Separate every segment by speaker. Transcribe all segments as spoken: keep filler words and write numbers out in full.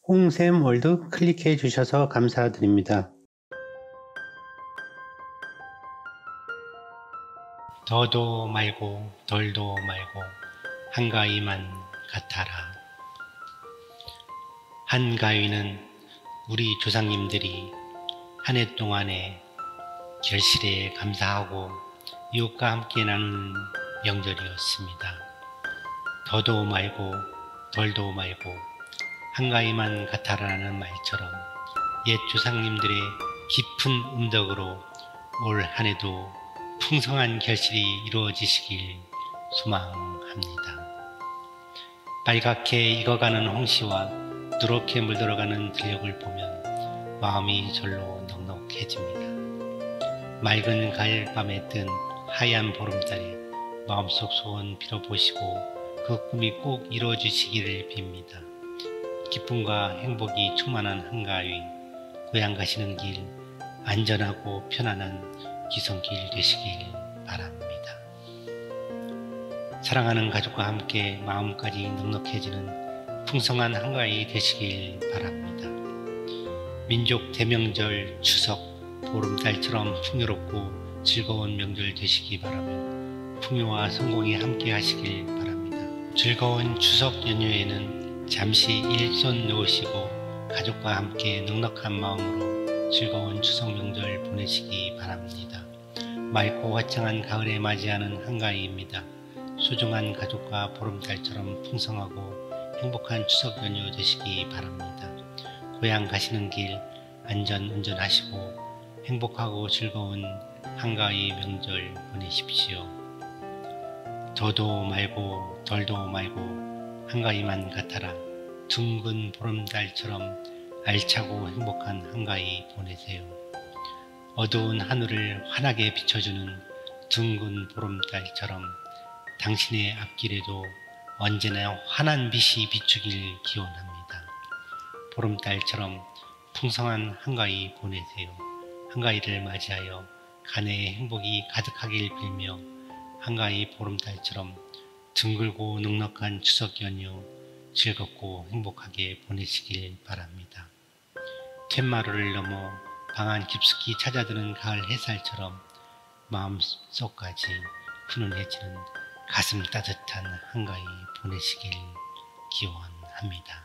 Speaker 1: 홍샘월드 클릭해 주셔서 감사드립니다.
Speaker 2: 더도 말고 덜도 말고 한가위만 같아라. 한가위는 우리 조상님들이 한 해 동안의 결실에 감사하고 이웃과 함께 나누는 명절이었습니다. 더도 말고 덜도 말고 한가위만 같아라는 말처럼 옛 조상님들의 깊은 음덕으로 올 한 해도 풍성한 결실이 이루어지시길 소망합니다. 빨갛게 익어가는 홍시와 누렇게 물들어가는 들녘을 보면 마음이 절로 넉넉해집니다. 맑은 가을밤에 뜬 하얀 보름달에 마음속 소원 빌어보시고 그 꿈이 꼭 이루어지시기를 빕니다. 기쁨과 행복이 충만한 한가위, 고향 가시는 길 안전하고 편안한 귀성길 되시길 바랍니다. 사랑하는 가족과 함께 마음까지 넉넉해지는 풍성한 한가위 되시길 바랍니다. 민족 대명절 추석 보름달처럼 풍요롭고 즐거운 명절 되시기 바라며 풍요와 성공이 함께 하시길 바랍니다. 즐거운 추석 연휴에는 잠시 일손 놓으시고 가족과 함께 넉넉한 마음으로 즐거운 추석 명절 보내시기 바랍니다. 맑고 화창한 가을에 맞이하는 한가위입니다. 소중한 가족과 보름달처럼 풍성하고 행복한 추석 연휴 되시기 바랍니다. 고향 가시는 길 안전 운전하시고 행복하고 즐거운 한가위 명절 보내십시오. 더도 말고 덜도 말고 한가위만 같아라. 둥근 보름달처럼 알차고 행복한 한가위 보내세요. 어두운 하늘을 환하게 비춰주는 둥근 보름달처럼 당신의 앞길에도 언제나 환한 빛이 비추길 기원합니다. 보름달처럼 풍성한 한가위 보내세요. 한가위를 맞이하여 가내의 행복이 가득하길 빌며 한가위 보름달처럼 둥글고 넉넉한 추석 연휴 즐겁고 행복하게 보내시길 바랍니다. 툇마루를 넘어 방 안 깊숙이 찾아드는 가을 햇살처럼 마음속까지 훈훈해지는 가슴 따뜻한 한가위 보내시길 기원합니다.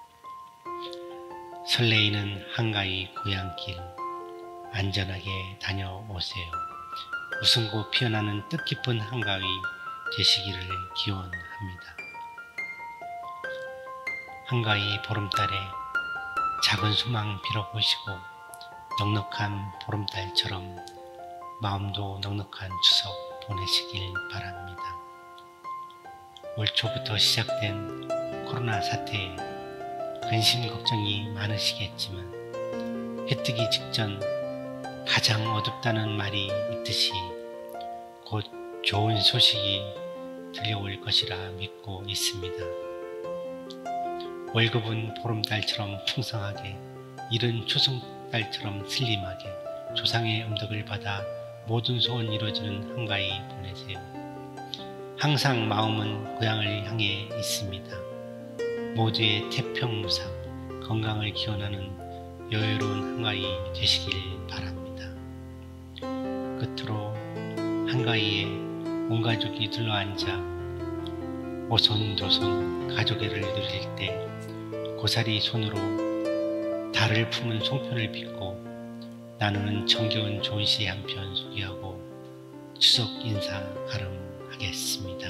Speaker 2: 설레이는 한가위 고향길 안전하게 다녀오세요. 웃음고 피어나는 뜻깊은 한가위 되시기를 기원합니다. 한가위 보름달에 작은 소망 빌어보시고 넉넉한 보름달처럼 마음도 넉넉한 추석 보내시길 바랍니다. 올 초부터 시작된 코로나 사태에 근심 걱정이 많으시겠지만 해 뜨기 직전 가장 어둡다는 말이 있듯이 곧 좋은 소식이 들려올 것이라 믿고 있습니다. 월급은 보름달처럼 풍성하게, 일은 초승달처럼 슬림하게 조상의 음덕을 받아 모든 소원 이루어지는 한가위 보내세요. 항상 마음은 고향을 향해 있습니다. 모두의 태평무사, 건강을 기원하는 여유로운 한가위 되시길 바랍니다. 끝으로 한가위에 온 가족이 둘러앉아 오손도손 가족애를 누릴 때 고사리 손으로 달을 품은 송편을 빚고 나누는 정겨운 좋은 시 한 편 소개하고 추석 인사 가름하겠습니다.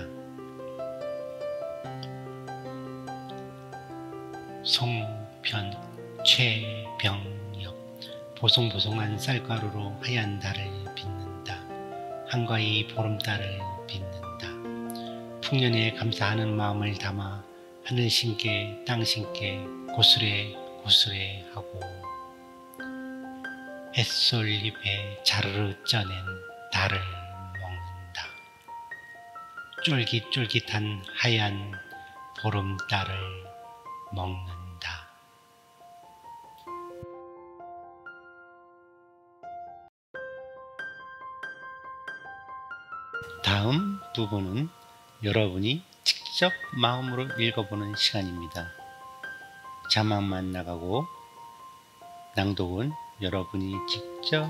Speaker 2: 송편 최병엽. 보송보송한 쌀가루로 하얀 달을 빚는다. 한가위 보름달을 빚는다. 풍년에 감사하는 마음을 담아 하늘 신께 땅 신께 고스레 고스레 하고 햇솔잎에 자르르 쪄낸 달을 먹는다. 쫄깃쫄깃한 하얀 보름달을 먹는다. 다음 부분은 여러분이 직접 마음으로 읽어보는 시간입니다. 자막만 나가고 낭독은 여러분이 직접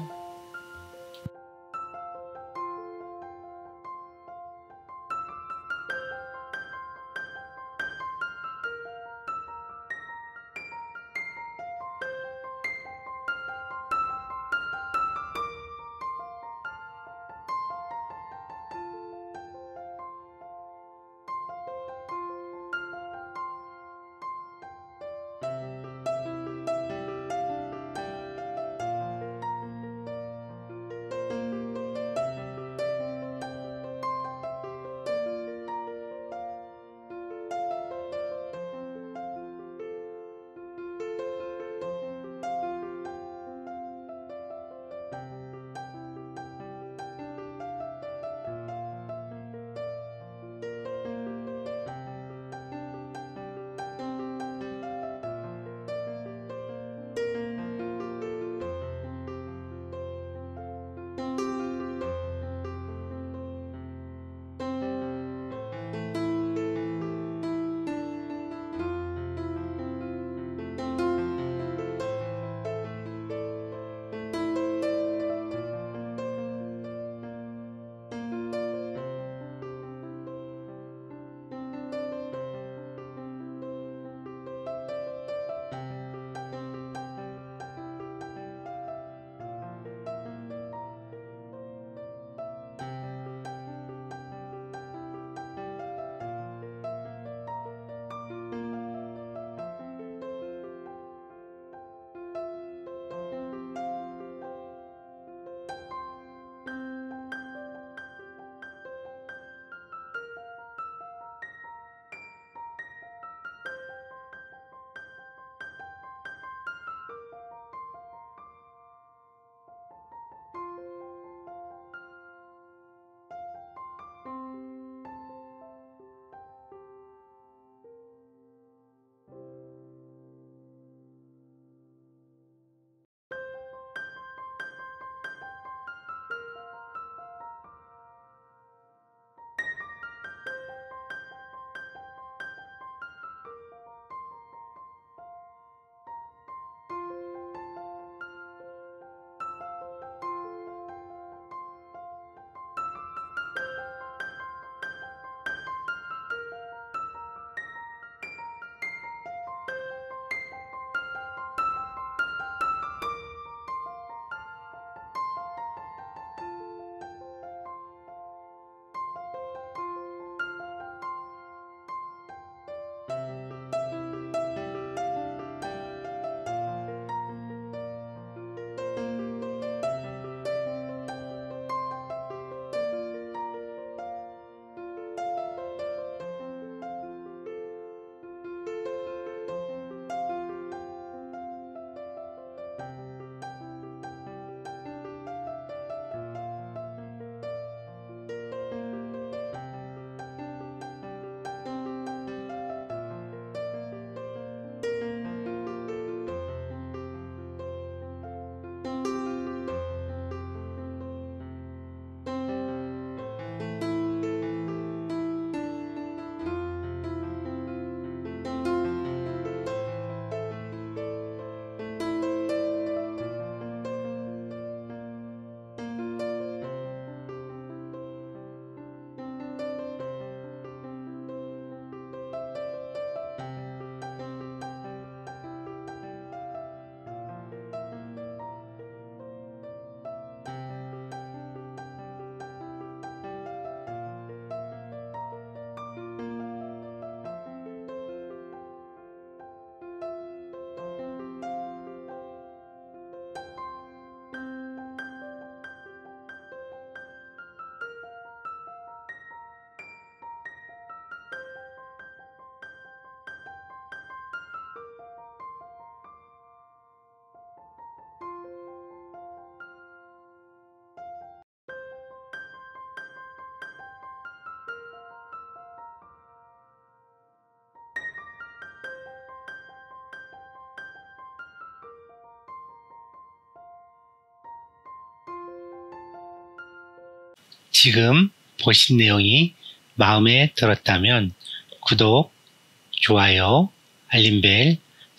Speaker 2: 지금 보신 내용이 마음에 들었다면 구독, 좋아요, 알림벨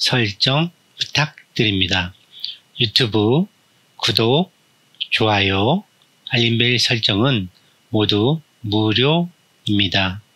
Speaker 2: 설정 부탁드립니다. 유튜브 구독, 좋아요, 알림벨 설정은 모두 무료입니다.